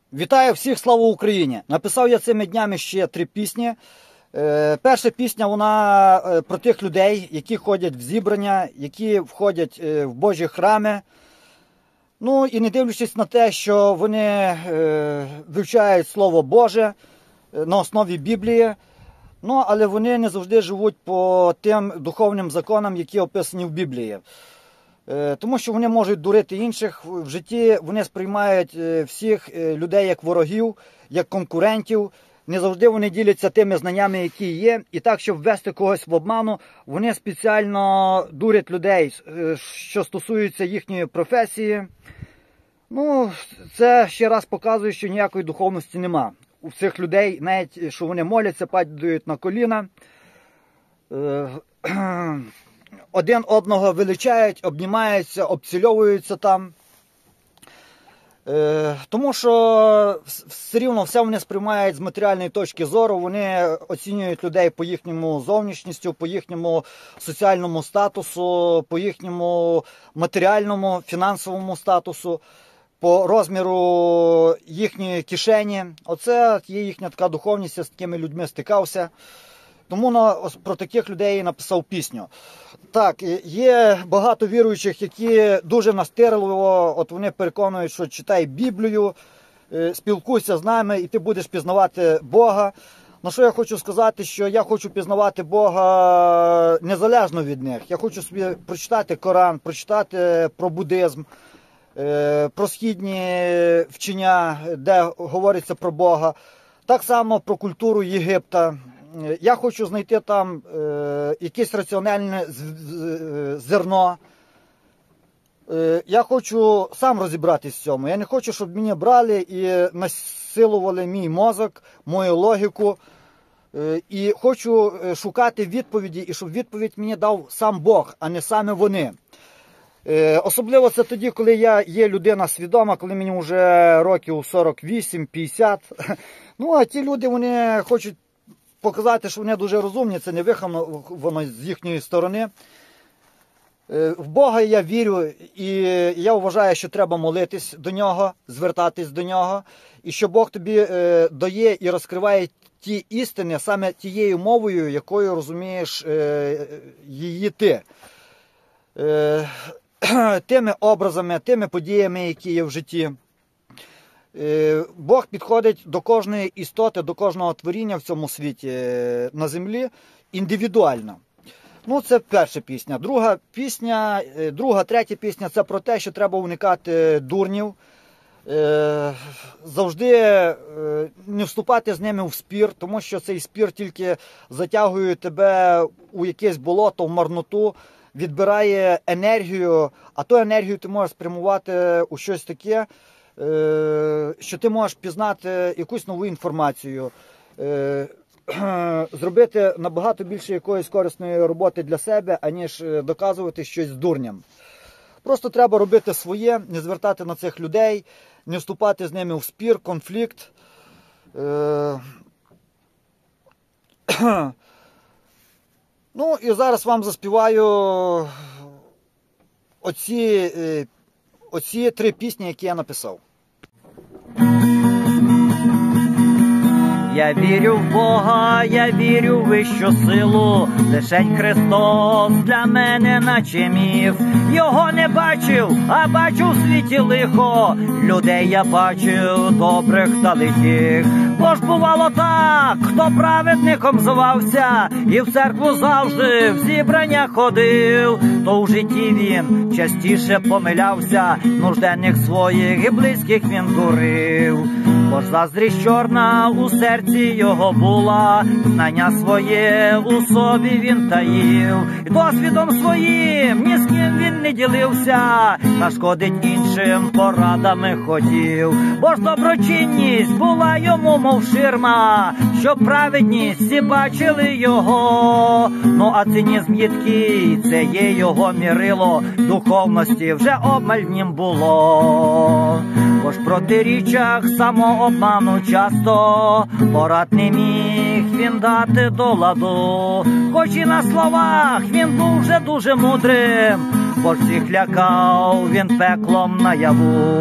Вітаю всіх, слава Україні! Написав я цими днями ще 3 пісні. Перша пісня, вона про тих людей, які ходять в зібрання, які входять в Божі храми. Ну і не дивлячись на те, що вони вивчають Слово Боже на основі Біблії, ну, але вони не завжди живуть по тим духовним законам, які описані в Біблії. Тому що вони можуть дурити інших в житті, вони сприймають всіх людей як ворогів, як конкурентів. Не завжди вони діляться тими знаннями, які є. І так, щоб ввести когось в обману, вони спеціально дурять людей, що стосується їхньої професії. Ну, це ще раз показує, що ніякої духовності нема. У цих людей, навіть що вони моляться, падають на коліна, один одного величають, обнімаються, обцільовуються там. Тому що все рівно все вони сприймають з матеріальної точки зору, вони оцінюють людей по їхньому зовнішністю, по їхньому соціальному статусу, по їхньому матеріальному, фінансовому статусу, по розміру їхньої кишені. Оце є їхня така духовність, я з такими людьми стикався. Тому про таких людей я написав пісню. Так, є багато віруючих, які дуже настирливо, от вони переконують, що читай Біблію, спілкуйся з нами і ти будеш пізнавати Бога. На що я хочу сказати, що я хочу пізнавати Бога незалежно від них. Я хочу собі прочитати Коран, прочитати про буддизм, про східні вчення, де говориться про Бога. Так само про культуру Єгипта. Я хочу знайти там якесь раціональне зерно. Я хочу сам розібратись в цьому. Я не хочу, щоб мене брали і насилували мій мозок, мою логіку. І хочу шукати відповіді, і щоб відповідь мені дав сам Бог, а не саме вони. Особливо це тоді, коли я є людина свідома, коли мені вже років 48-50. Ну, а ті люди, вони хочуть показати, що вони дуже розумні, це не виховано з їхньої сторони. В Бога я вірю, і я вважаю, що треба молитись до Нього, звертатись до Нього, і що Бог тобі дає і розкриває ті істини саме тією мовою, якою розумієш її ти. Тими образами, тими подіями, які є в житті. Бог підходить до кожної істоти, до кожного творіння в цьому світі на землі індивідуально. Ну, це перша пісня. Третя пісня – це про те, що треба уникати дурнів. Завжди не вступати з ними в спір, тому що цей спір тільки затягує тебе у якесь болото, в марноту, відбирає енергію, а ту енергію ти можеш спрямувати у щось таке, що ти можеш пізнати якусь нову інформацію, зробити набагато більше якоїсь корисної роботи для себе, аніж доказувати щось з дурням. Просто треба робити своє, не звертати на цих людей, не вступати з ними в спір, конфлікт. Ну і зараз вам заспіваю оці 3 пісні, які я написав. Я вірю в Бога, я вірю в вищу силу, лишень Христос для мене наче міф. Його не бачив, а бачу в світі лихо, людей я бачив добрих та лихих. Бо ж бувало так, хто праведником звався, і в церкву завжди в зібрання ходив, то в житті він частіше помилявся, нужденних своїх і близьких він дурив. Бо ж заздрість чорна у серці його була, знання своє у собі він таїв, і досвідом своїм ні з ким він не ділився, нашкодить іншим порадами хотів. Бо ж доброчинність була йому мов ширма, щоб праведність всі бачили його. Ну а цинізм їдкий, це є його мірило, духовності вже обмаль в нім було. Бо ж протиріччях самообману часто порад не міг він дати до ладу, хоч і на словах він дуже мудрим, бо ж всіх лякав він пеклом наяву.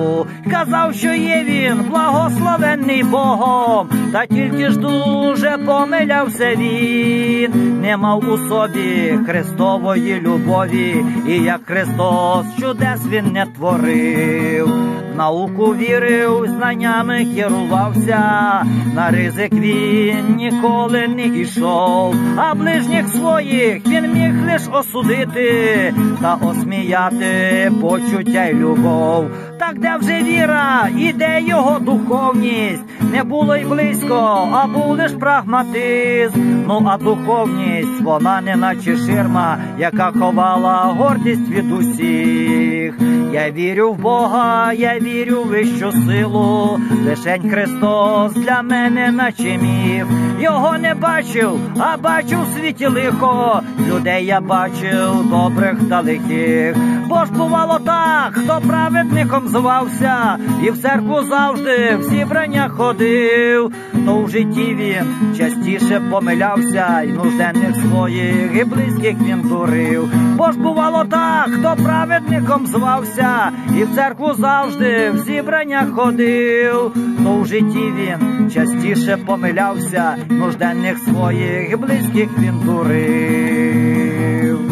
казав, що є він благословенний Богом, та тільки ж дуже помилявся він. Не мав у собі Христової любові, і як Христос чудес він не творив. В науку вірив, знаннями керувався, на ризик він ніколи не ішов, а ближніх своїх він міг лиш осудити та осміяти почуття й любов. Так де вже віра і де його духовність, не було й близько, а був лиш прагматизм. Ну а духовність, вона не наче ширма, яка ховала гордість від усіх. Я вірю в Бога, я вірю в вищу силу, лишень Христос для мене наче міф. Його не бачив, а бачив в світі лихо, людей я бачив добрих та лихих. Бо ж бувало так, хто праведником звався, і в церкву завжди в зібрання ходив, то в житті він частіше помилявся, і нужденних своїх і близьких він дурив. Бо ж бувало так, хто праведником звався, і в церкву завжди в зібрання ходив, то в житті він частіше помилявся, нужденних своїх і близьких він дурив.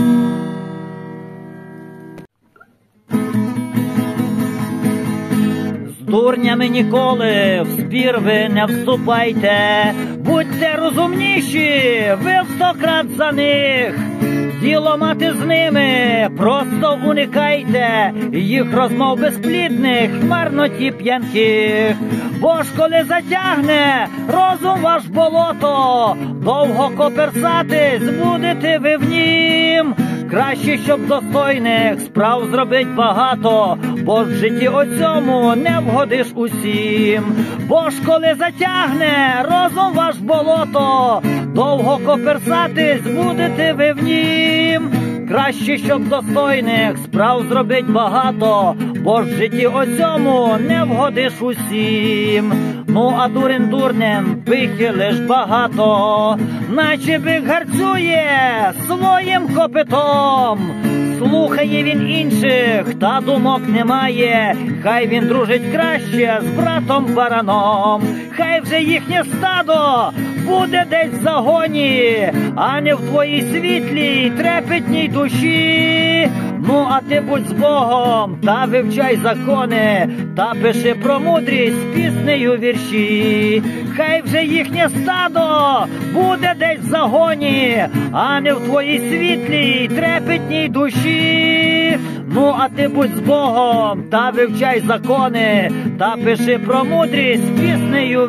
З дурнями ніколи в спір ви не вступайте, будьте розумніші, ви в 100 крат за них. Діло мати з ними, просто уникайте їх розмов безплідних, марноті п'янких. Бо ж коли затягне розум ваш болото, довго коперсатись будете ви в нім. Краще, щоб достойних справ зробить багато, бо ж в житті оцьому не вгодиш усім. Бо ж коли затягне розум ваш болото, довго коперсатись будете ви в нім. Краще, щоб достойних справ зробить багато, бо ж в житті оцьому не вгодиш усім. Ну а дурень дурнем пихи лиш багато, наче бик гарцює своїм копитом. Слухає він інших, та думок немає, хай він дружить краще з братом бараном. Хай вже їхнє стадо буде десь в загоні, а не в твоїй світлій трепетній душі. Ну а ти будь з Богом та вивчай закони, та пиши про мудрість піснею вірші. Хай вже їхнє стадо буде десь в загоні, а не в твоїй світлій трепетній душі. Ну а ти будь з Богом та вивчай закони, та пиши про мудрість піснею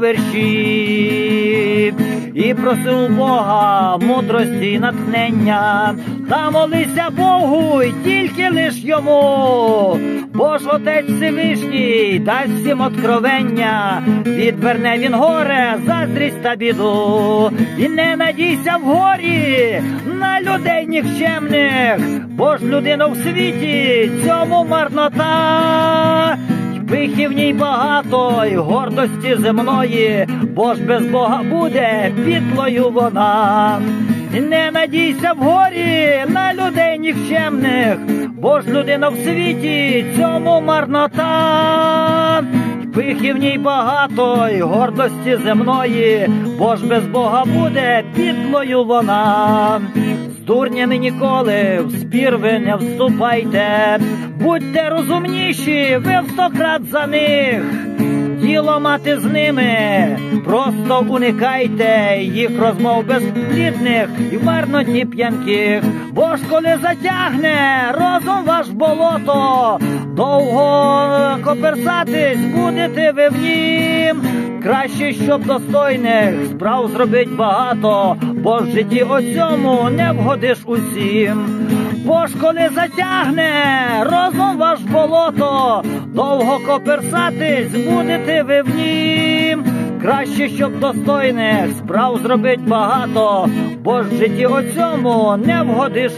вірші. І проси у Бога мудрості й натхнення, та молися Богу й тільки лиш йому. Бо ж Отець Всевишній дасть всім откровення, відверне він горе, заздрість та біду. І не надійся в горі на людей нікчемних, бо ж людина в світі цьому марнота. Пихи в ній багато й гордості земної, бо ж без Бога буде підлою вона. Не надійся в горі на людей нікчемних, бо ж людина в світі цьому марнота. Пихи в ній багато й гордості земної, бо ж без Бога буде підлою вона. З дурнями ніколи в спір ви не вступайте, будьте розумніші, ви в 100 крат за них. Діло мати з ними, просто уникайте їх розмов безплідних і марноті п'янких. Бо ж коли затягне розум ваш болото, довго коперсатись будете ви в нім. Краще, щоб достойних справ зробить багато, бо в житті оцьому не вгодиш усім. Бо ж коли затягне розум ваш болото, довго коперсатись будете ви в нім. Краще, щоб достойних справ зробить багато, бо ж в житті оцьому не вгодиш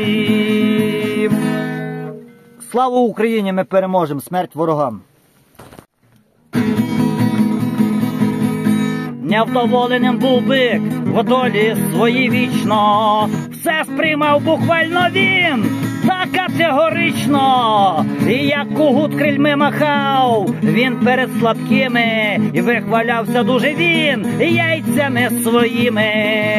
усім. Слава Україні, ми переможемо, смерть ворогам. Невдоволеним був бик в долі своїй вічно, в все сприймав буквально він, так категорично, і як кугут крильми махав, він перед слабкими, і вихвалявся дуже він яйцями своїми.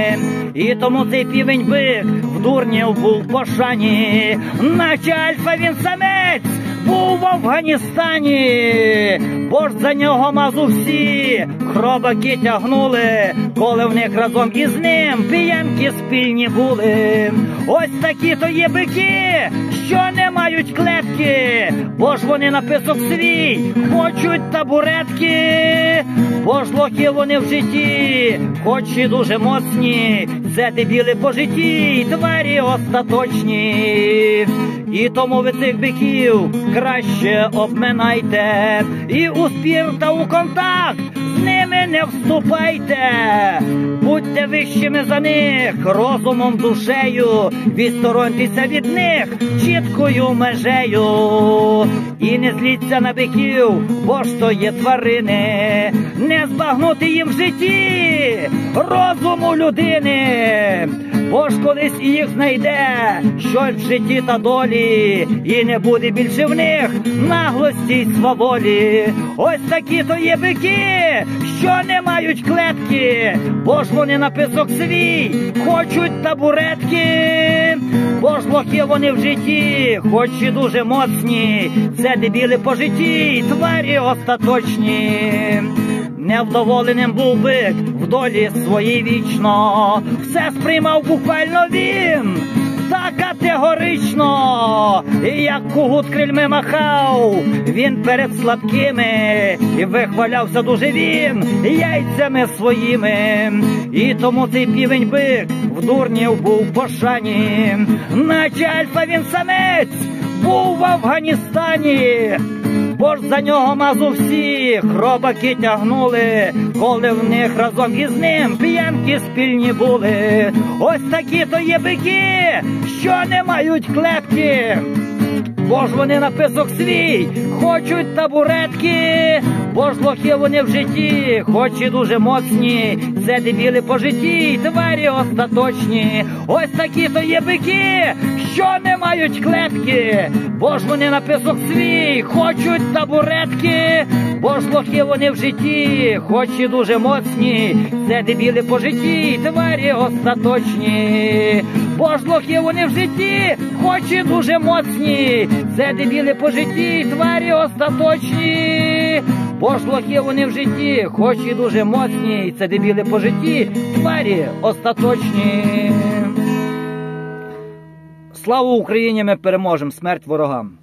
І тому цей півень-бик в дурнів був в пошані, наче альфа він самець був в Афганістані, бо ж за нього мазу всі хробаки тягнули, коли в них разом із ним п'янки спільні були. Ось такі то є бики, що не мають клетки, бо ж вони на писок свій хочуть табуретки, бо ж лохи вони в житті, хоч і дуже моцні, це дебіли по житті, тварі остаточні. І тому ви цих биків краще обминайте, і у спір та у контакт з ними не вступайте. Будьте вищими за них, розумом, душею, відстороньтеся від них чіткою межею. І не зліться на биків, бо ж то є тварини, не збагнути їм в житті розуму людини. Бо ж колись і їх знайде щось в житті та долі, і не буде більше в них наглості й сваволі. Ось такі то є бики, що не мають клетки, бо ж вони на писок свій хочуть табуретки, бо ж лохи вони в житті, хоч і дуже моцні, це дебіли по житті, тварі остаточні. Невдоволеним був бик в долі своїй вічно, все сприймав буквально він, так категорично, і як кугут крильми махав, він перед слабкими, і вихвалявся дуже він яйцями своїми. І тому цей півень-бик в дурнів був в пошані, наче альфа він самець був в Афганістані, бо ж за нього мазу всі хробаки тягнули, коли в них разом із ним п'янки спільні були. Ось такі то є бики, що не мають клетки, бо ж вони на писок свій хочуть табуретки, бо ж лохи вони в житті, хоч і дуже моцні, це дебіли по житті, тварі остаточні. Ось такі то є бики, що не мають клетки, бо ж вони на писок свій хочуть табуретки, бо ж лохи вони в житті, хоч і дуже моцні, це дебіли по житті, тварі остаточні. Бо ж лохи вони в житті, хоч і дуже моцні, це дебіли по житті, тварі остаточні. Бо ж лохи вони в житті, хоч і дуже моцні, це дебіли по житті, тварі остаточні. Слава Україні, ми переможемо, смерть ворогам.